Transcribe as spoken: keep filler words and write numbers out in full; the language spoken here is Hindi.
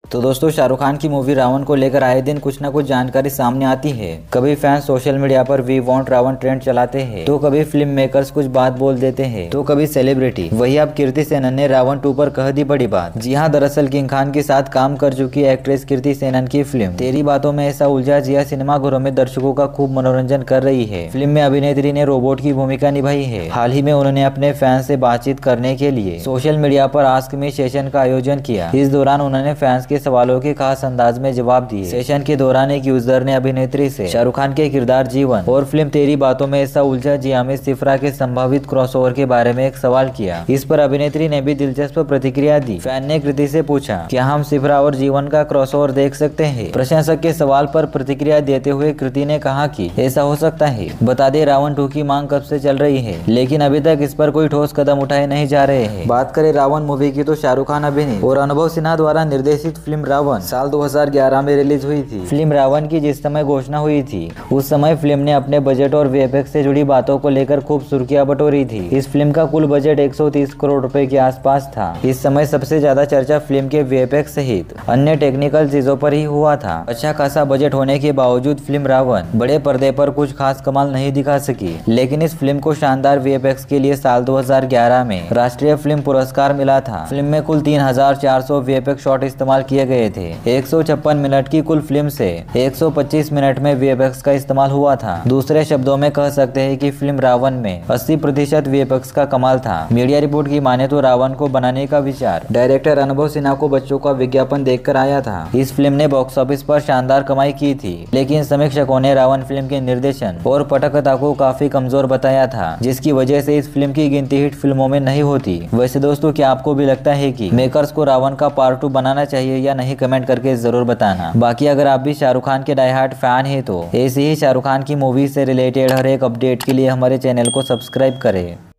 तो दोस्तों, शाहरुख खान की मूवी रावण को लेकर आए दिन कुछ ना कुछ जानकारी सामने आती है। कभी फैंस सोशल मीडिया पर वी वांट रावण ट्रेंड चलाते हैं, तो कभी फिल्म मेकर्स कुछ बात बोल देते हैं, तो कभी सेलिब्रिटी। वही अब कीर्ति सेनन ने रावण टू पर कह दी बड़ी बात। जी हाँ, दरअसल किंग खान के साथ काम कर चुकी एक्ट्रेस कीर्ति सेनन की फिल्म तेरी बातों में ऐसा उलझा जिया सिनेमाघरों में दर्शकों का खूब मनोरंजन कर रही है। फिल्म में अभिनेत्री ने रोबोट की भूमिका निभाई है। हाल ही में उन्होंने अपने फैंस से बातचीत करने के लिए सोशल मीडिया पर आस्क मी सेशन का आयोजन किया। इस दौरान उन्होंने फैंस के सवालों के खास अंदाज में जवाब दिए। सेशन के दौरान एक यूजर ने अभिनेत्री से शाहरुख खान के किरदार जीवन और फिल्म तेरी बातों में ऐसा उलझा जिया में सिफरा के संभावित क्रॉसओवर के बारे में एक सवाल किया। इस पर अभिनेत्री ने भी दिलचस्प प्रतिक्रिया दी। फैन ने कृति से पूछा, क्या हम सिफरा और जीवन का क्रॉसओवर देख सकते हैं? प्रशंसक के सवाल पर प्रतिक्रिया देते हुए कृति ने कहा कि ऐसा हो सकता है। बता दें, रावण टू की मांग कब से चल रही है, लेकिन अभी तक इस पर कोई ठोस कदम उठाए नहीं जा रहे हैं। बात करें रावण मूवी की, तो शाहरुख खान अभिनीत और अनुभव सिन्हा द्वारा निर्देशित फिल्म रावण साल दो हज़ार ग्यारह में रिलीज हुई थी। फिल्म रावण की जिस समय घोषणा हुई थी, उस समय फिल्म ने अपने बजट और वीएफएक्स से जुड़ी बातों को लेकर खूब सुर्खियां बटोरी थी। इस फिल्म का कुल बजट एक सौ तीस करोड़ रुपए के आसपास था। इस समय सबसे ज्यादा चर्चा फिल्म के वीएफएक्स सहित अन्य टेक्निकल चीजों पर ही हुआ था। अच्छा खासा बजट होने के बावजूद फिल्म रावण बड़े पर्दे पर कुछ खास कमाल नहीं दिखा सकी, लेकिन इस फिल्म को शानदार वीएफएक्स के लिए साल दो हज़ार ग्यारह में राष्ट्रीय फिल्म पुरस्कार मिला था। फिल्म में कुल तीन हजार चार सौ वीएफएक्स शॉट इस्तेमाल किए गए थे। एक सौ छप्पन मिनट की कुल फिल्म से एक सौ पच्चीस मिनट में वीएफएक्स का इस्तेमाल हुआ था। दूसरे शब्दों में कह सकते हैं कि फिल्म रावण में अस्सी प्रतिशत वीएफएक्स का कमाल था। मीडिया रिपोर्ट की माने तो रावण को बनाने का विचार डायरेक्टर अनुभव सिन्हा को बच्चों का विज्ञापन देखकर आया था। इस फिल्म ने बॉक्स ऑफिस पर शानदार कमाई की थी, लेकिन समीक्षकों ने रावण फिल्म के निर्देशन और पटकथा को काफी कमजोर बताया था, जिसकी वजह से इस फिल्म की गिनती हिट फिल्मों में नहीं होती। वैसे दोस्तों, क्या आपको भी लगता है कि मेकर्स को रावण का पार्ट टू बनाना चाहिए या नहीं? कमेंट करके जरूर बताना। बाकी अगर आप भी शाहरुख खान के डाई हार्ट फैन है तो ऐसे ही शाहरुख खान की मूवी से रिलेटेड हर एक अपडेट के लिए हमारे चैनल को सब्सक्राइब करें।